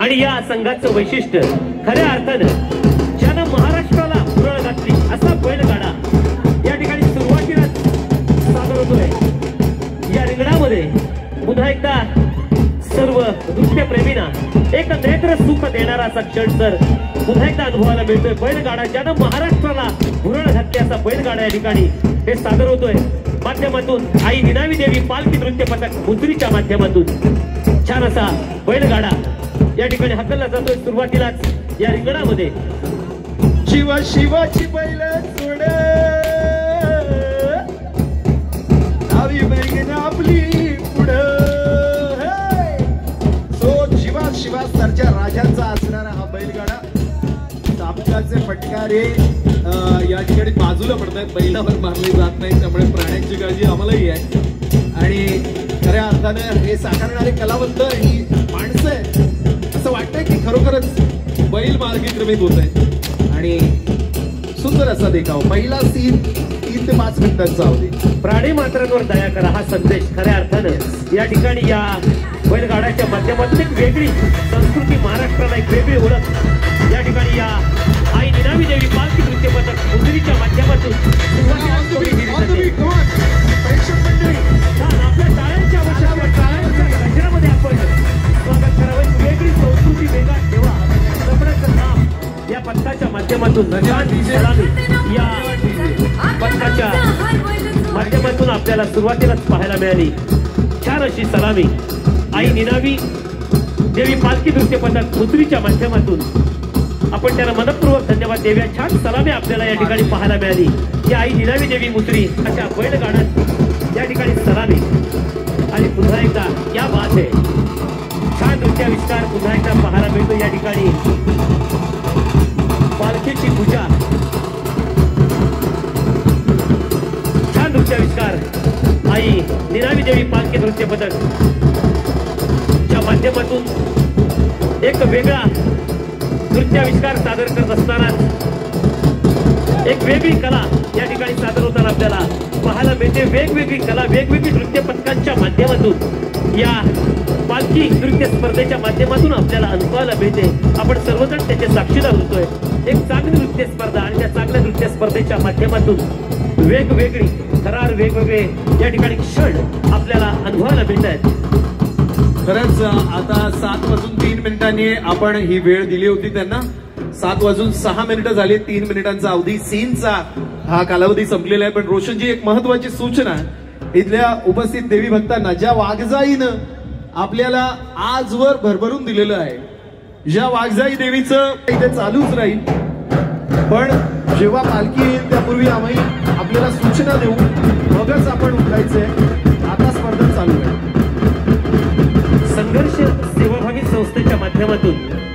आणि या संघाचं वैशिष्ट्य खऱ्या अर्थानं ज्यानं महाराष्ट्राला पुरळ घातली असा बैलगाडा या ठिकाणी सुरुवातीला सादर होतोय। या रिंगणामध्ये पुन्हा एकदा सर्व नृत्यप्रेमींना एक नेत्र सुख देणारा असा क्षण सर पुन्हा एकदा अनुभवायला मिळतोय। बैलगाडा ज्यानं महाराष्ट्राला पुरळ घातली असा बैलगाडा या ठिकाणी हे सादर होतोय। माध्यमातून आई निनावी देवी पालखी नृत्य पथक मुद्रीच्या माध्यमातून छान असा बैलगाडा या ठिकाणी हाकलला जातोय। सुरुवातीलाच या रिंगणामध्ये शिवा शिवाची बैल सोड नावी बैल आपली पुढं सो शिवा शिवा सरच्या राजांचा असणारा हा बैलगाडा चाबकाचे फटकारे या ठिकाणी बाजूला पडतात, बैलावर मारले जात नाही, त्यामुळे प्राण्यांची काळजी आम्हालाही आहे। आणि खऱ्या अर्थाने हे साकारणारे कलावंत ही माणसं आहेत असं वाटतंय की खरोखरच बैल मार्गक्रमित होत आहेत आणि सुंदर असा देखाव। पहिला सीन 3 ते 5 मिनिटांचा अवधी। प्राणी मात्रांवर दया करा हा संदेश खऱ्या अर्थानं या ठिकाणी या बैलगाड्याच्या माध्यमातून एक वेगळी संस्कृती, महाराष्ट्राला एक वेगळी ओळख या ठिकाणी या आई निनावी देवी पालखी नृत्य पथक मुद्रीच्या माध्यमातून आपल्या टाळ्यांच्या गजरामध्ये आपण स्वागत करावं। वेगळी संस्कृती वेगळा ठेवा जपण्याचं काम या पथकाच्या माध्यमातून सलामी या पथकाच्या माध्यमातून आपल्याला सुरुवातीलाच पाहायला मिळाली। छान अशी सलामी आई निनावी देवी पालखी नृत्य पथक मुद्रीच्या माध्यमातून आपण त्याला मनपूर्वक धन्यवाद देऊया। छान सलामी आपल्याला या ठिकाणी पाहायला मिळाली की आई निनावी देवी मुद्री अशा बैलगाड्यात या ठिकाणी सलामी। आणि पुन्हा एकदा या बात आहे छान नृत्याविष्कार पुन्हा एकदा पाहायला मिळतो या ठिकाणी। पालखीची पूजा, छान नृत्याविष्कार आई निनावी देवी पालखी नृत्य पथक च्या माध्यमातून एक वेगळा नृत्याविष्कार सादर करत असताना एक वेगळी कला या ठिकाणी सादर होताना आपल्याला पाहायला मिळते। वेगवेगळी कला वेगवेगळी नृत्य पथकांच्या माध्यमातून या पालखी नृत्य स्पर्धेच्या माध्यमातून आपल्याला अनुभवायला मिळते। आपण सर्वजण त्याचे साक्षीदार होतोय। एक चांगली नृत्य स्पर्धा आणि त्या चांगल्या नृत्य स्पर्धेच्या माध्यमातून वेगवेगळी थरार वेगवेगळे या ठिकाणी क्षण आपल्याला अनुभवायला मिळत आहेत। खरंच आता 7:03 आपण ही वेळ दिली होती त्यांना। 7:06 झाले, 3 मिनिटांचा अवधी सीनचा हा कालावधी संपलेला आहे। पण रोशनजी एक महत्वाची सूचना इथल्या उपस्थित देवी भक्तांना, ज्या वाघजाईनं आपल्याला आजवर भरभरून दिलेलं आहे, ज्या वाघजाई देवीचं इथे चालूच राहील, पण जेव्हा पालखी येईल त्यापूर्वी आम्ही आपल्याला सूचना देऊ, मगच आपण उठायचंय। आता स्पर्धा चालू आहे। संघर्ष सेवाभावी संस्थेच्या माध्यमातून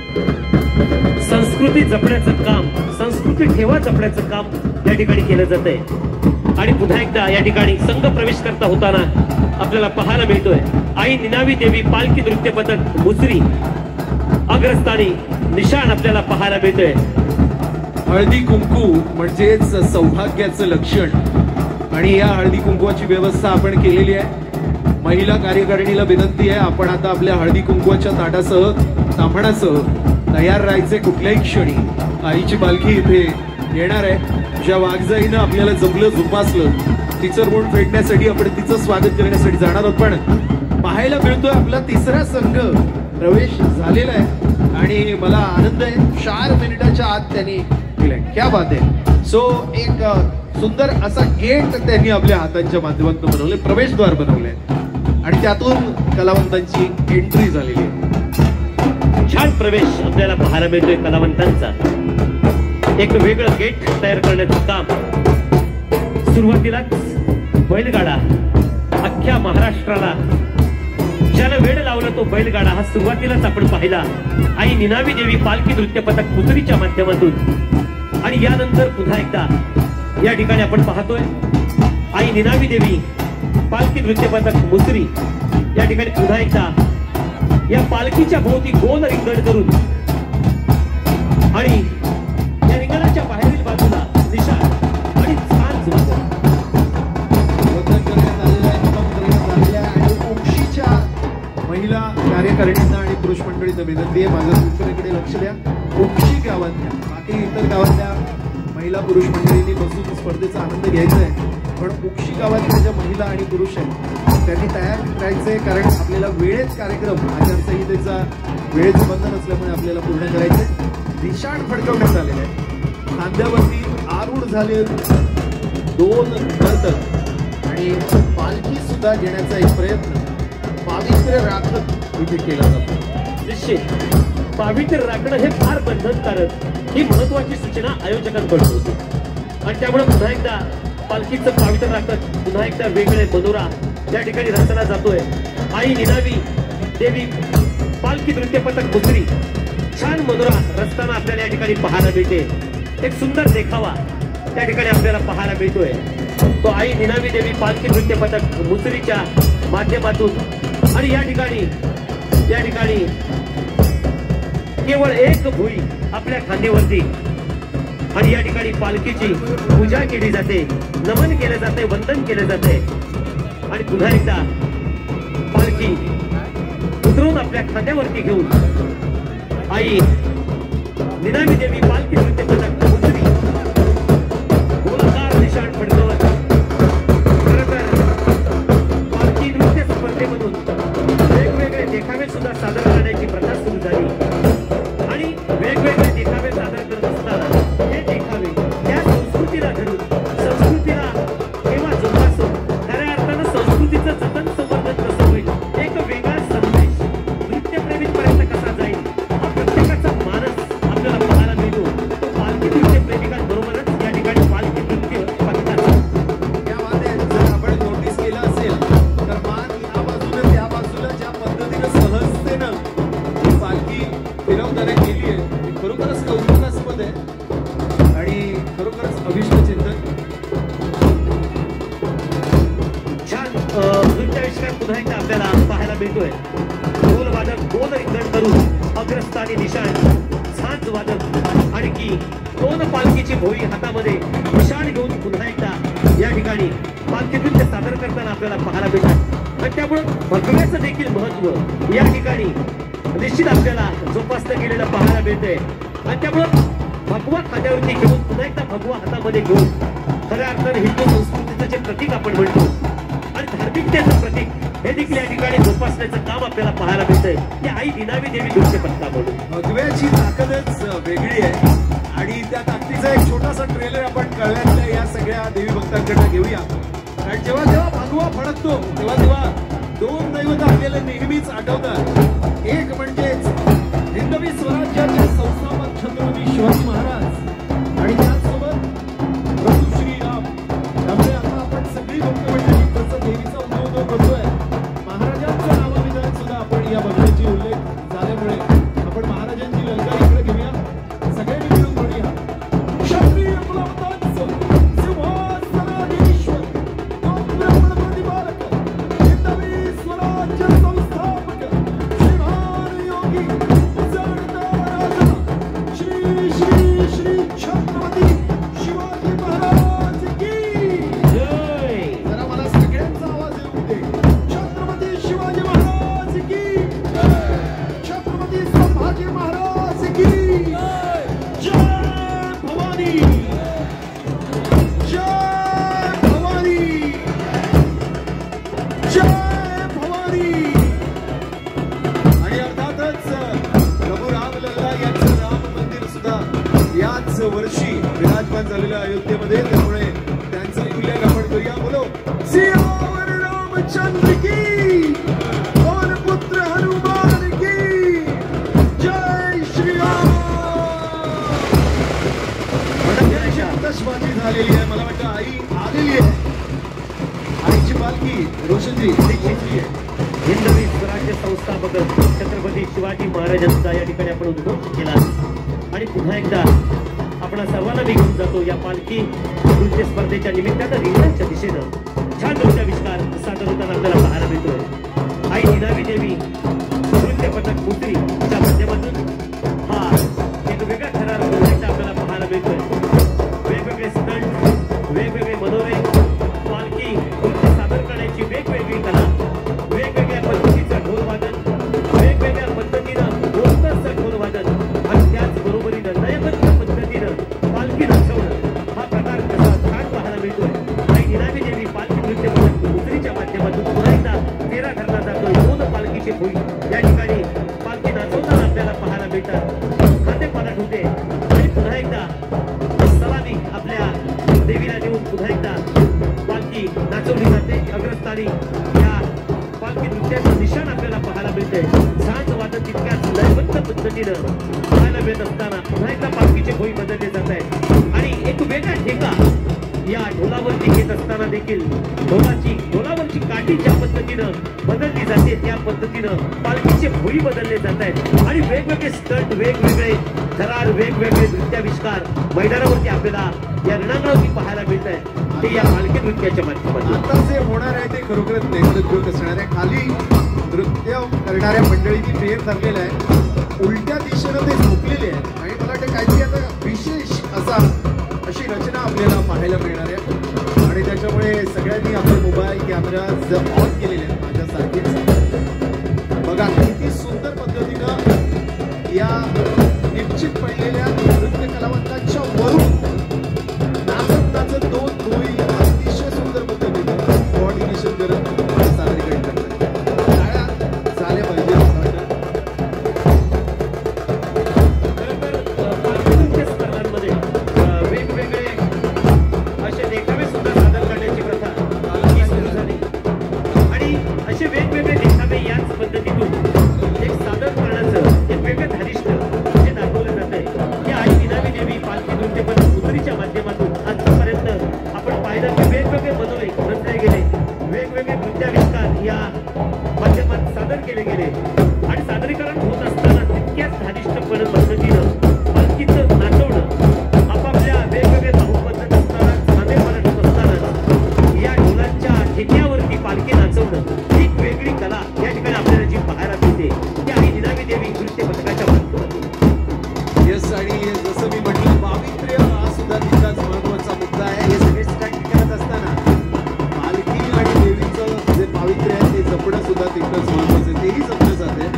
संस्कृती जपण्याचं काम, संस्कृती ठेवा जपण्याचं काम या ठिकाणी केलं जात आहे। आणि पुन्हा एकदा या ठिकाणी संघ प्रवेश करता होताना आपल्याला पाहायला मिळतोय आई निनावी देवी पालखी नृत्य पथक मुसरी अग्रस्थानी निशाण आपल्याला पाहायला मिळतोय। हळदी कुंकू म्हणजेच सौभाग्याचं लक्षण आणि या हळदी कुंकवाची व्यवस्था आपण केलेली आहे। महिला कार्यकारिणीला विनंती आहे, आपण आता आपल्या हळदी कुंकवाच्या ताटासह ताम्हणासह तयार राहायचे। कुठल्याही क्षणी आईची पालखी इथे येणार आहे। ज्या वाघजाईनं आपल्याला जमलं झुपासलं तिचं ऋण फेडण्यासाठी आपण तिचं स्वागत करण्यासाठी जाणार आहोत। पण पाहायला मिळतोय आपला तिसरा संघ प्रवेश झालेला आहे आणि मला आनंद आहे 4 मिनिटाच्या आत त्यांनी केलंय। क्या बात आहे। सो एक सुंदर असा गेट त्यांनी आपल्या हातांच्या माध्यमातून बनवले, प्रवेशद्वार बनवले आणि त्यातून कलावंतांची एंट्री झालेली आहे। छान प्रवेश आपल्याला पाहायला मिळतोय कलावंतांचा। एक वेगळं गेट तयार करण्याचं काम सुरुवातीलाच बैलगाडा अख्ख्या महाराष्ट्राला ज्याला वेळ लावला तो बैलगाडा हा सुरुवातीलाच आपण पाहिला आई निनावी देवी पालखी नृत्य पथक मुसरीच्या माध्यमातून। आणि यानंतर पुन्हा एकदा या ठिकाणी आपण पाहतोय आई निनावी देवी पालखी नृत्य पथक मुसरी या ठिकाणी पुन्हा एकदा या पालखीच्या भोवती गोल रिंगण करून आणि या रिंगणाच्या बाहेरील बाजूला निशाण आणि छान महिला कार्य कार्यकारिणींना आणि पुरुष मंडळींना विनंती आहे, माझ्या सूचनेकडे लक्ष द्या. उक्षी गावातल्या बाकी इतर गावातल्या महिला पुरुष मंडळींनी बसून स्पर्धेचा आनंद घ्यायचा आहे, पण उक्षी गावातल्या ज्या महिला आणि पुरुष आहेत त्यांनी तयार करायचंय, कारण आपल्याला वेळेत कार्यक्रम आचारसंहितेचा वेळेचं बंधन असल्यामुळे आपल्याला पूर्ण करायचंय. निशाण फडकवण्यात आलेलं आहे, खांद्यावरती आरूढ झाले 2 नर्तक आणि पालखी सुद्धा घेण्याचा एक प्रयत्न पावित्र्य राखत इथे केला जातो. निश्चित पावित्र्य राखणं हे फार बंधनकारक, ही महत्वाची सूचना आयोजकांकडून होती आणि त्यामुळे पुन्हा एकदा पालखीचं पावित्र्य राखत पुन्हा एकदा वेगळे मनोरा या ठिकाणी रचला जातोय. आई निनावी देवी पालखी नृत्य पथक मुसरी छान मनोरा रचताना आपल्याला या ठिकाणी पाहायला मिळते. एक सुंदर देखावा त्या ठिकाणी आपल्याला पाहायला मिळतोय. तो आई निनावी देवी पालखी नृत्य पथक मुसरीच्या माध्यमातून आणि या ठिकाणी केवळ एक भुई आपल्या खांद्यावरती आणि या ठिकाणी पालखीची पूजा केली जाते, नमन केले जाते, वंदन केले जाते आणि पुन्हा एकदा पालखी उतरवून आपल्या खांद्यावरती घेऊन आई निनावी देवी पालखी नृत्य पथक मुसरी गोलाकार निशाण फडकवत खरं तर पालखी नृत्य स्पर्धेमधून वेगवेगळे देखावे सुद्धा सादर करण्याची प्रथा सुरू झाली आणि वेगवेगळे देखावे सादर करत असताना हे देखावे त्या संस्कृतीला धरून संस्कृतीला केव्हा जोपासून खऱ्या अर्थानं संस्कृतीचं जतन संवर्धन कसं होईल, एक वेगळा संदेश नृत्यप्रेमींपर्यंत कसा जाईल हा प्रत्येकाचा मानस आपल्याला पाहायला मिळतो. तो पालखी नृत्य प्रेमिकांबरोबरच या ठिकाणी पालखी नृत्य पथकाचा यामध्ये जर आपण नोटीस केलं असेल तर मान या बाजूला त्या बाजूला ज्या पद्धतीनं सहजतेनं ही पालखी फिरवताना केली आहे ती खरोखरच कौतुकास्पद आहे आणि खरोखरच अभिष्ट चिंतन. छान नृत्याविष्कार पुन्हा एकदा आपल्याला पाहायला मिळतोय. ढोल वादक 2 रिंगण करून अग्रस्थानी निशाण झांज वादक आणखी 2 पालखीची भोई हातामध्ये निशाण घेऊन पुन्हा एकदा या ठिकाणी पालखी नृत्य सादर करताना आपल्याला पाहायला मिळतात आणि त्यामुळे भगव्याचं देखील महत्व या ठिकाणी निश्चित आपल्याला जोपासलं गेलेलं पाहायला मिळतंय आणि त्यामुळे भगवा खांद्यावरती घेऊन पुन्हा एकदा भगवा हातामध्ये घेऊन खऱ्या अर्थाने हिंदू संस्कृतीचं जे प्रतीक आपण म्हणतो आणि धार्मिकतेचं प्रतीक हे देखील या ठिकाणी जोपासण्याचं काम आपल्याला पाहायला मिळतंय. ही आई निनावी देवी नृत्य पथकाकडून भगव्याची ताकदच वेगळी आहे आणि त्या ताकदीचा एक छोटासा ट्रेलर आपण कळव्यातल्या या सगळ्या देवी भक्तांकडनं घेऊया. कारण जेव्हा जेव्हा भगवा फडकतो तेव्हा 2 दैवत आपल्याला नेहमीच आठवतात. एक म्हणजेच हिंदवी स्वराज्याचे संस्थापक छत्रपती शिवाजी महाराज आणि त्याचसोबत प्रभू श्रीराम. त्यामुळे आता आपण सगळी भक्तमंडळी जसं देवीचा उदय करतोय, महाराजांचं नामविधान सुद्धा आपण या भगव्याची उल्लेख झाल्यामुळे आपण महाराजांची ललकारी इकडे घेऊया. सगळ्यांनी मिळून म्हणूया क्षत्रिय कुलवंतांचं सिंहासनाधीश्वर ब्राह्मण प्रतिपालक हिंदवी स्वराज्य संस्थापक श्रीमान योगी जगन्नाथ श्री श्री श्री छत्रपती शिवाजी महाराज की जय. जरा मला सगळ्यांचा आवाज येऊ दे. छत्रपती शिवाजी महाराज की छत्रपती संभाजी महाराज की जय भवानी जय भवानी जय भवानी. आणि अर्थातच प्रभू रामलल्ला यांचं राम मंदिर सुद्धा याच वर्षी विराजमान झालेलं अयोध्येमध्ये, त्यामुळे त्यांचं उल्लेख आपण करूया. बोलो सियावर रामचंद्र की और पुत्र हनुमान की जय श्रीराम. आतषबाजी झालेली आहे, मला वाटतं आई आलेली आहे. आईची पालखी रोशनजी पोहोचली आहे. हिंदवी स्वराज्य संस्थापक छत्रपती शिवाजी महाराजांचा या ठिकाणी आपण उद्घोष केला आणि पुन्हा एकदा आपण सर्वांना घेऊन जातो या पालखी नृत्य स्पर्धेच्या निमित्तानं रिंगणाच्या दिशेनं छान नृत्याविष्कार सादर होताना आपल्याला पाहायला मिळतोय. आई निनावी देवी नृत्य पथक मुसरीच्या माध्यमातून हा एक वेगळा थरार आपल्याला पाहायला मिळतोय. वेगवेगळे स्टंट, वेगवेगळे मनोरे, पालखी नृत्य सादर करण्याची वेगवेगळी कला, वेगवेगळ्या पद्धतीचं ढोल वादन, वेगवेगळ्या मिळतात खाते पालट होते आणि पुन्हा एकदा सलामी आपल्या देवीला देऊन पुन्हा एकदा पालखी नाचवली जाते. अग्रस्थानी या पालखी नृत्याचं निशाण आपल्याला पाहायला मिळते. झांज वादन तितक्याच लयबद्ध पद्धतीनं पाहायला मिळत असताना पुन्हा एकदा पालखीचे भोई बदलले जात आहेत आणि एक वेगळा ठेका या ढोलावरती घेत असताना देखील ढोलावरची काठी ज्या पद्धतीनं बदलली जाते त्या पद्धतीनं पालखीचे भोई बदलले जात आहेत आणि वेगवेगळे स्टंट, वेगवेगळे थरार, वेगवेगळे नृत्याविष्कार मैदानावरती आपल्याला या रणांगणावरती पाहायला मिळत आहे. ते या पालखी नृत्याच्या माध्यमातून आता जे होणार आहे ते खरोखरच नैसर्गिक असणार आहे. खाली नृत्य करणाऱ्या मंडळींनी फेर धरलेला आहे, उलट्या दिशेनं ते झोपलेले आहेत आणि मला वाटतं काहीतरी आता विशेष अशी रचना आपल्याला पाहायला मिळणार आहे आणि त्याच्यामुळे सगळ्यांनी आपले मोबाईल कॅमेरा ऑन केलेले आहेत. माझ्यासारखेच बघा किती सुंदर पद्धतीनं या निश्चित पडलेल्या नृत्य कलावंतांच्या वरून नाचत दोन भोई अतिशय सुंदर पद्धतीने कोऑर्डिनेशन करत सादरीकरण करतात. झाले पाहिजे. वेगवेगळे असे देखावे सुद्धा सादर करण्याची प्रथा सुरू झाली आणि असे वेगवेगळे देखावे याच पद्धतीतून एक सादर करण्याचं एक वेगळं धारिष्ट जे दाखवलं जात आहे. की आई निनावी देवी पालखी नृत्यपद उतरीच्या माध्यमातून आतापर्यंत आपण पाहिलं की वेगवेगळे बनवले रचले गेले, वेगवेगळे नृत्याविष्कार या माध्यमात सादर केले गेले आणि सादरीकरण होत असताना तितक्याच धारिष्ट पद्धतीनं पालखीचं नाचवणं आपापल्या वेगवेगळे बाहू पद्धत असताना खांदे पालट होत असताना या ढोलांच्या ठेक्यावरती पालखी नाचवणं एक वेगळी कला या ठिकाणी आपल्याला जी पाहायला मिळते ती आई निनावी देवी नृत्य पथकाच्या माध्यमातून. येस, आणि जसं मी म्हटलं पावित्र्य हा सुद्धा तितकाच महत्वाचा मुद्दा आहे. हे सगळे स्टंट करत असताना पालखी आणि देवीचं जे पावित्र्य आहे ते जपणं सुद्धा तितकंच महत्वाचं आहे. तेही जपलं जाते.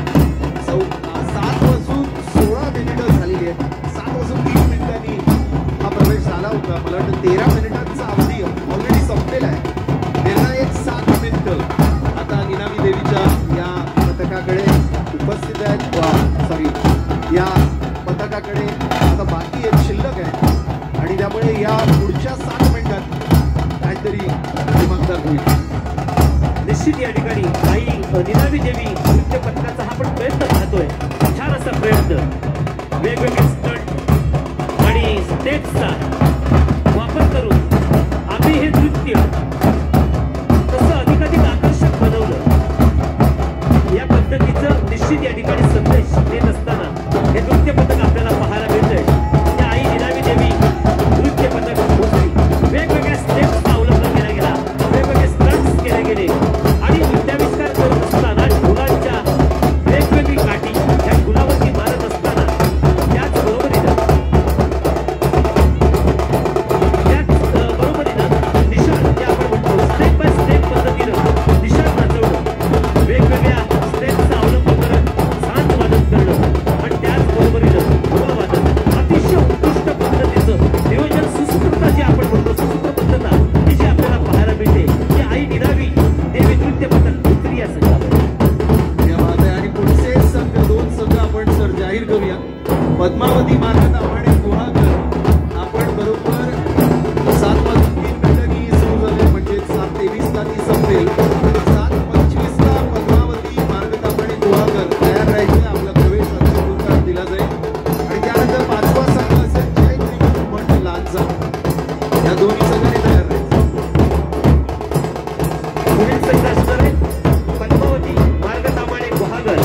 7 वाजून 16 मिनिटं झालेली आहेत. 7 वाजून 3 मिनिटांनी हा प्रवेश झाला होता. मला वाटतं 13 मिनिटांचा अवधी ऑलरेडी संपलेला आहे. त्यांना एक 7 मिनिटं आता निनावी देवीच्या या पथकाकडे उपस्थित आहेत. सॉरी, या पथकाकडे आता बाकी एक शिल्लक आहे आणि त्यामुळे या पुढच्या 7 मिनिटात काहीतरी दिमागदार होईल. निश्चित या ठिकाणी आई निनावी देवी नृत्य पथकाचा हा आपण प्रयत्न पाहतोय. छान असा प्रयत्न वेगवेगळे स्टंट आणि स्टेप्सचा वापर करून आम्ही हे नृत्य कसं अधिकाधिक आकर्षक बनवलं या पद्धतीचं निश्चित या ठिकाणी संदेश देत असताना हे नृत्य पथक आपल्याला पाहायला मिळतंय. त्या आई निनावी देवी नृत्य पथक होती वेगवेगळ्या स्टेप्सचा अवलंब केला गेला, वेगवेगळे स्टंट्स केले गेले आणि नृत्याविष्कार करत असताना ढोलांच्या वेगवेगळी काठी त्या ढोलावरती मारत असताना त्याचबरोबरीनं निशाण जे आपण म्हणतो स्टेप बाय स्टेप पद्धतीनं निशाण नाचवणं, वेगवेगळ्या स्टेप्सचा अवलंब करत झांज वादन करणं आणि त्याचबरोबरीनं ढोलवादन अतिशय उत्कृष्ट पद्धतीचं नियोजन, सुसूत्रता जे आपण म्हणतो सुसूत्रबद्धता ही जी आपल्याला पाहायला मिळते ती आई निनावी देवी नृत्य पथक उतरी या संघावर. आणि पुढचे संघ 2 संघ आपण सर जाहीर करूया. पद्मावती मार्ग दाभाडे गुहागर आपण बरोबर 7 वाजून 3 मिनिटांनी सुरू झाले म्हणजे 7:23 ला ती संपेल. 7:25 ला पद्मावती मार्ग दाभाडे गुहागर तयार राहायचे. आपला प्रवेश अंतिम दिला जाईल आणि त्यानंतर 5वा संघ असेल जय त्रिभुवन लांजा. या दोन्ही संघांनी तयार राहायचं. पुढील संघ असणार आहे पद्मावती मार्ग दाभाडे गुहागर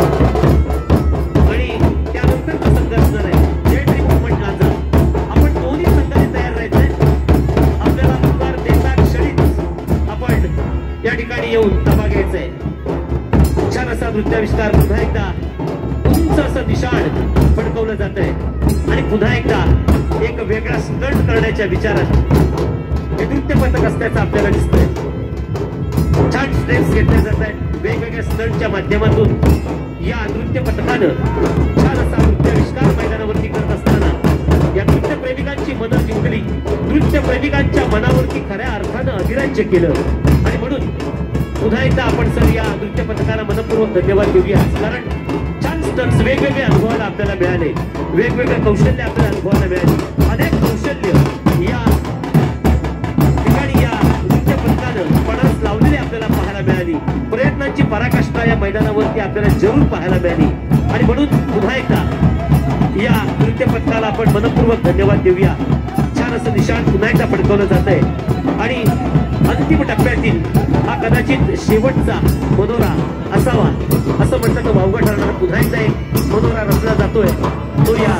आणि त्यानंतरचा संघ असणार आहे जय त्रिभुवन लांजा. आपण दोन्ही संघांनी तयार राहायचंय. आपल्याला दुपार देता क्षणीच आपण या ठिकाणी येऊन ताबा घ्यायचाय. छान असा नृत्याविष्कार पुन्हा एकदा उंच असं निशाण फडकवलं जात आहे आणि पुन्हा एकदा एक वेगळा स्टंट करण्याच्या विचारात हे नृत्य पथक असल्याचं आपल्याला दिसतंय. छान स्टेप्स घेतले जात आहेत वेगवेगळ्या स्टंटच्या माध्यमातून. या नृत्य पथकानं छान असा नृत्याविष्कार मैदानावरती करत असताना या नृत्य प्रेमिकांची मनं जिंकली, नृत्य प्रेमिकांच्या मनावरती खऱ्या अर्थानं अधिराज्य केलं आणि म्हणून पुन्हा एकदा आपण सर या नृत्य पथकाला मनपूर्वक धन्यवाद देऊया. कारण छान स्टंट्स वेगवेगळे अनुभवायला आपल्याला मिळाले, वेगवेगळे कौशल्य आपल्याला अनुभवायला मिळाले. अनेक कौशल्य या ठिकाणी या नृत्य पथकानं पणास लावलेली आपल्याला पाहायला मिळाली. प्रयत्नांची पराकाष्ठा या मैदानावरती आपल्याला जरूर पाहायला मिळाली. आणि म्हणून पुन्हा एकदा या नृत्य पथकाला आपण मनपूर्वक धन्यवाद देऊया. छान असं निशाण पुन्हा एकदा फडकवलं जात आहे. आणि अंतिम टप्प्यातील हा कदाचित शेवटचा मनोरा असावा असं म्हटलं तर वावगं ठरणार. पुन्हा एकदा एक मनोरा रचला जातोय तो या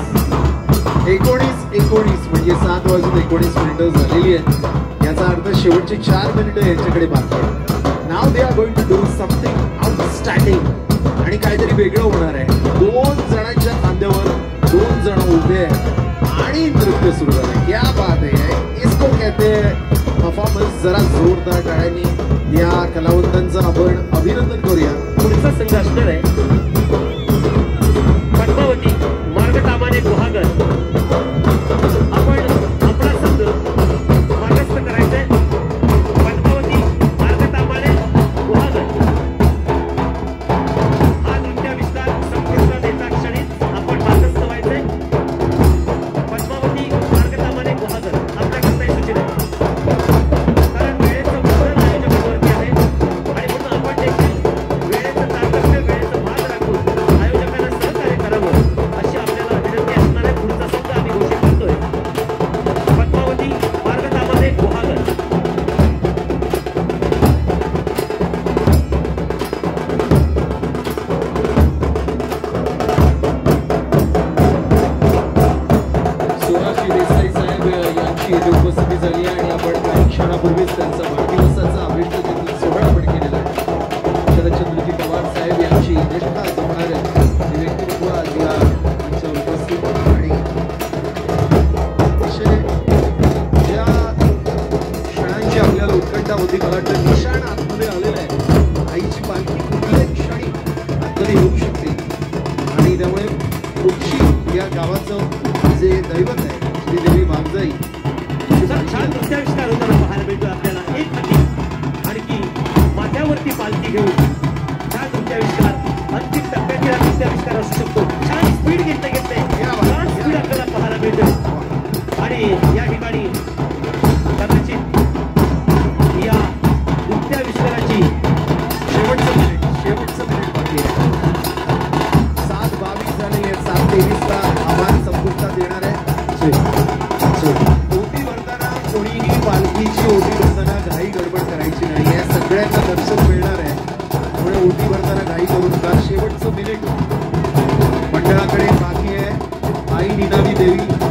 19:19 म्हणजे 7:19 झालेली आहे. याचा अर्थ शेवटचे 4 मिनिटं यांच्याकडे बाकी आहे. नाव they are going to do something outstanding आणि काहीतरी वेगळं होणार आहे. 2 जणांच्या खांद्यावर 2 जण उभे आहेत आणि नृत्य सुरू झाले. क्या बात है, इसको कहते हैं परफॉर्मन्स. जरा जोरदार टाळ्यांनी या कलावंतांचं आपण अभिनंदन करूया. पुढचा संघ असणार आहे पद्मावती मार्गतामाने गुहागर. आपण आपला संघ मार्गस्थ करायचंय. पद्मावती मार्गतामाने गुहागर हा नृत्याविष्कार संपूर्ण देता क्षणीच आपण मार्गस्थ व्हायचंय. पद्मावती मार्गतामाने गुहागर आपल्याकडे सूचित आहे. कारण वेळेचं बंधन आयोजकांवरती आहे आणि म्हणून आपण देखील वेळेचं तारतम्य, वेळेचं भान राखून आयोजकांना सहकार्य करावं अशी आपल्याला विनंती असणार आहे. पुढचा संघ आम्ही घोषित करतोय. पद्मावती मार्गतामाने गुहागर. सुहाशी देसाई साहेब यांची इथे उपस्थिती झाली आहे आणि आपण काही क्षणापूर्वीच त्यांचा वाढदिवसाचा अभिष्ट तिथून सोहळा आपण केलेला आहे. शरदचंद्रजी पवार साहेब यांची निष्ठा जमणारे व्यक्तिमत्व आज या मंचावर उपस्थित आणि अतिशय ज्या क्षणांची आपल्याला उत्कंठा होती, मला वाटतं निशाण आतमध्ये आलेलं आहे. आईची पालखी कुठल्याही क्षणी आतमध्ये येऊ शकते आणि त्यामुळे कुक्षी या गावाचं जे दैवत आहे श्रीदेवी वाघजाई छान नृत्याविष्कार होताना पाहायला मिळतो आपल्याला. एक हाती आणखी माथ्यावरती पालखी घेऊन छान नृत्याविष्कार अंतिम टप्प्यातील हा नृत्याविष्कार असू शकतो. छान स्पीड घेतले छान स्पीड आपल्याला पाहायला मिळते. आणि या ठिकाणी कदाचित या नृत्याविष्काराची शेवटचं मिनिट बाकी आहे. 7:22 झालेली आहे. 7:23ला आव्हान संपुष्टात येणार आहे. ओटी भरताना कोणीही पालखीची ओटी भरताना घाई गडबड करायची नाही. या सगळ्यांना दर्शन मिळणार आहे. त्यामुळे ओटी भरताना घाई करू नका. शेवटचं मिनिट मंडळाकडे बाकी आहे. आई निनावी देवी